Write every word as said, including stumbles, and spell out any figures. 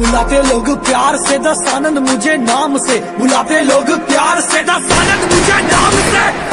बुलाते लोग प्यार से दस आनंद मुझे नाम से, बुलाते लोग प्यार से दस आनंद मुझे नाम से।